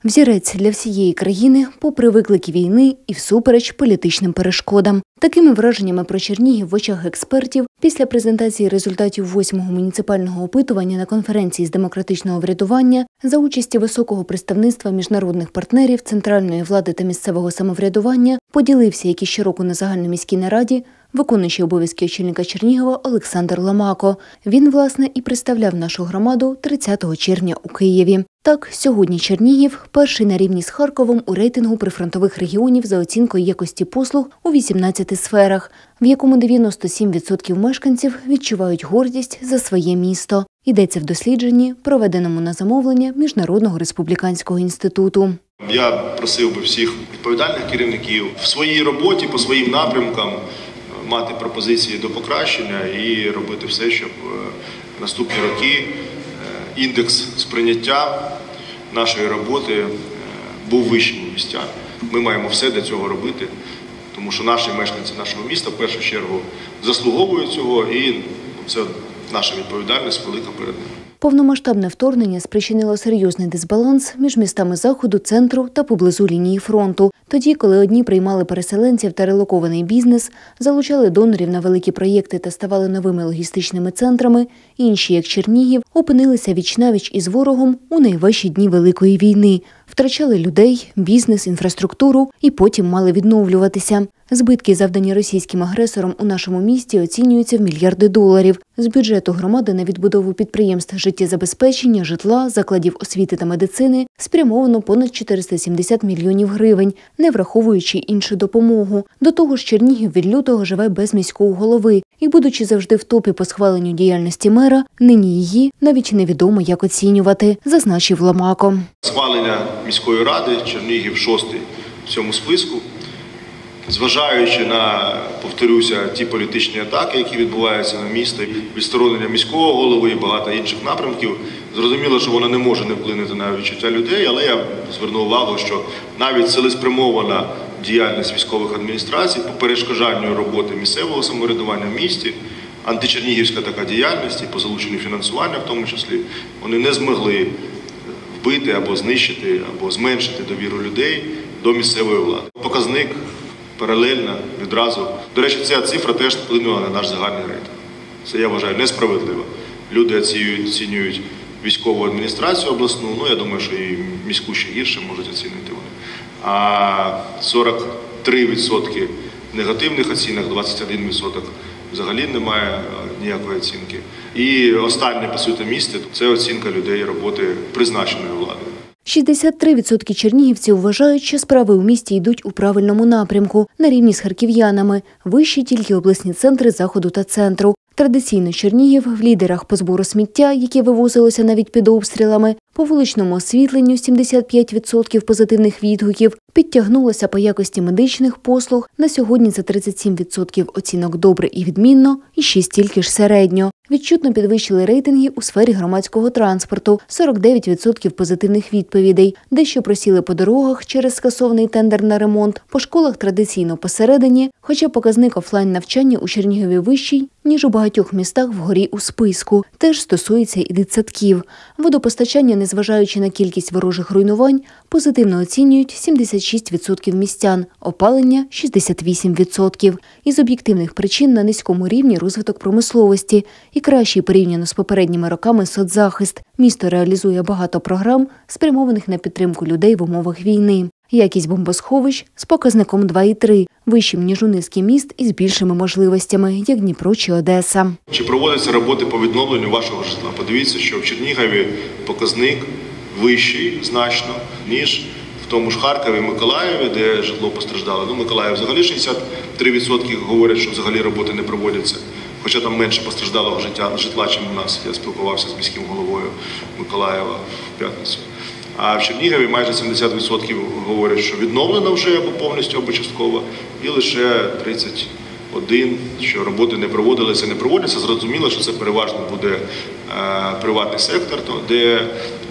Взірець для всієї країни, попри виклики війни і всупереч політичним перешкодам. Такими враженнями про Чернігів в очах експертів після презентації результатів 8-го муніципального опитування на конференції з демократичного врядування за участі високого представництва міжнародних партнерів, центральної влади та місцевого самоврядування поділився, як і щороку на загальноміській нараді, виконуючий обов'язки очільника Чернігова Олександр Ломако. Він, власне, і представляв нашу громаду 30 червня у Києві. Так, сьогодні Чернігів – перший на рівні з Харковом у рейтингу прифронтових регіонів за оцінкою якості послуг у 18 сферах, в якому 97% мешканців відчувають гордість за своє місто. Йдеться в дослідженні, проведеному на замовлення Міжнародного республіканського інституту. Я просив би всіх відповідальних керівників в своїй роботі, по своїм напрямкам, мати пропозиції до покращення і робити все, щоб в наступні роки індекс сприйняття нашої роботи був вищим у містян. Ми маємо все для цього робити, тому що наші мешканці нашого міста в першу чергу заслуговують цього, і це наша відповідальність велика перед ними. Повномасштабне вторгнення спричинило серйозний дисбаланс між містами Заходу, центру та поблизу лінії фронту. Тоді, коли одні приймали переселенців та релокований бізнес, залучали донорів на великі проєкти та ставали новими логістичними центрами, інші, як Чернігів, опинилися віч-навіч із ворогом у найважчі дні Великої війни. Втрачали людей, бізнес, інфраструктуру і потім мали відновлюватися. Збитки, завдані російським агресором у нашому місті, оцінюються в мільярди доларів. З бюджету громади на відбудову підприємств життєзабезпечення, житла, закладів освіти та медицини спрямовано понад 470 мільйонів гривень, не враховуючи іншу допомогу. До того ж, Чернігів від лютого живе без міського голови і, будучи завжди в топі по схваленню діяльності мера, нині її навіть невідомо як оцінювати, зазначив Ломако. Схвалення міської ради, Чернігів 6-й в цьому списку. Зважаючи на, повторюся, ті політичні атаки, які відбуваються на місто, відсторонення міського голови і багато інших напрямків, зрозуміло, що воно не може не вплинути на відчуття людей, але я звернув увагу, що навіть цілеспрямована діяльність військових адміністрацій по перешкоджанню роботи місцевого самоврядування в місті, античернігівська така діяльність і по залученню фінансування в тому числі, вони не змогли вбити або знищити, або зменшити довіру людей до місцевої влади. Показник паралельно, відразу. До речі, ця цифра теж вплинула на наш загальний рейтинг. Це, я вважаю, несправедливо. Люди оцінюють військову адміністрацію обласну, я думаю, що і міську ще гірше можуть оцінити вони. А 43% негативних оцінок, 21% взагалі немає ніякої оцінки. І останнє, по суті, місце – це оцінка людей роботи призначеної владою. 63% чернігівців вважають, що справи у місті йдуть у правильному напрямку, на рівні з харків'янами. Вищі тільки обласні центри Заходу та центру. Традиційно Чернігів в лідерах по збору сміття, яке вивозилося навіть під обстрілами, по вуличному освітленню 75% позитивних відгуків, підтягнулося по якості медичних послуг, на сьогодні за 37% оцінок добре і відмінно, і ще стільки ж середньо. Відчутно підвищили рейтинги у сфері громадського транспорту – 49% позитивних відповідей, дещо просіли по дорогах через скасований тендер на ремонт, по школах традиційно посередині, хоча показник офлайн-навчання у Чернігові вищий, ніж у багатьох містах вгорі у списку. Теж стосується і дитсадків. Водопостачання, незважаючи на кількість ворожих руйнувань, позитивно оцінюють 76% містян, опалення – 68%. Із об'єктивних причин на низькому рівні розвиток промисловості і кращий порівняно з попередніми роками соцзахист. Місто реалізує багато програм, спрямованих на підтримку людей в умовах війни. Якість бомбосховищ з показником 2,3, вищим, ніж у низки міст із більшими можливостями, як Дніпро чи Одеса. Чи проводяться роботи по відновленню вашого житла? Подивіться, що в Чернігові показник вищий значно, ніж в тому ж Харкові, Миколаєві, де житло постраждало. Миколаїв взагалі 63% говорять, що взагалі роботи не проводяться. Хоча там менше постраждалого житла, ніж у нас. Я спілкувався з міським головою Миколаєва в п'ятницю. А в Чернігові майже 70% говорять, що відновлено вже або повністю, або частково, і лише 31%, що роботи не проводилися, не проводяться. Зрозуміло, що це переважно буде приватний сектор, де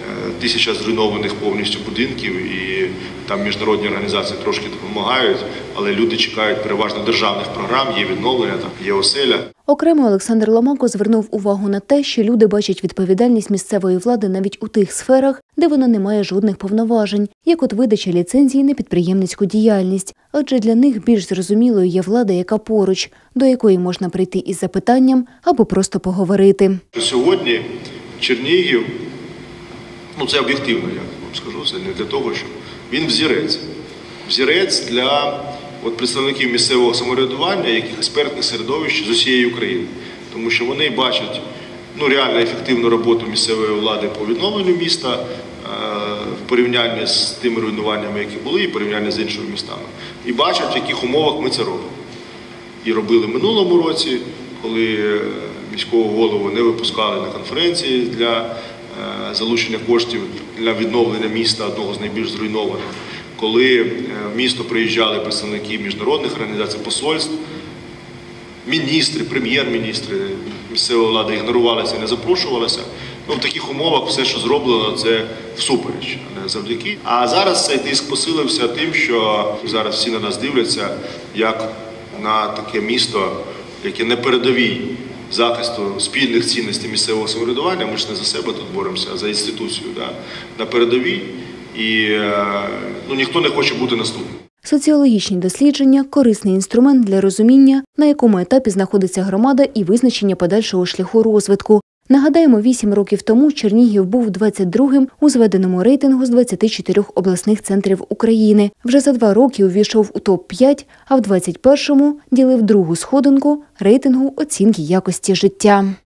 1000 зруйнованих повністю будинків, і там міжнародні організації трошки допомагають, але люди чекають переважно державних програм, є відновлення, там є оселя. Окремо Олександр Ломако звернув увагу на те, що люди бачать відповідальність місцевої влади навіть у тих сферах, де вона не має жодних повноважень, як от видача ліцензій на підприємницьку діяльність. Адже для них більш зрозумілою є влада, яка поруч, до якої можна прийти із запитанням або просто поговорити. Сьогодні Чернігів, це об'єктивно, я вам скажу, це не для того, що він взірець. Взірець для представників місцевого самоврядування, яких експертних середовищ з усієї України. Тому що вони бачать реально ефективну роботу місцевої влади по відновленню міста в порівнянні з тими руйнуваннями, які були, і в порівнянні з іншими містами. І бачать, в яких умовах ми це робимо. І робили в минулому році, коли міського голову не випускали на конференції для залучення коштів для відновлення міста, одного з найбільш зруйнованих. Коли в місто приїжджали представники міжнародних організацій, посольств, міністри, прем'єр-міністри місцевої влади ігнорувалися і не запрошувалися. В таких умовах все, що зроблено, це всупереч, а не завдяки. А зараз цей тиск посилився тим, що зараз всі на нас дивляться, як на таке місто, яке на передовій захисту спільних цінностей місцевого самоврядування. Ми ж не за себе тут боремося, а за інституцію, на передовій. І ніхто не хоче бути наступним. Соціологічні дослідження – корисний інструмент для розуміння, на якому етапі знаходиться громада і визначення подальшого шляху розвитку. Нагадаємо, 8 років тому Чернігів був 22-м у зведеному рейтингу з 24 обласних центрів України. Вже за 2 роки увійшов у топ-5, а в 21-му ділив другу сходинку рейтингу оцінки якості життя.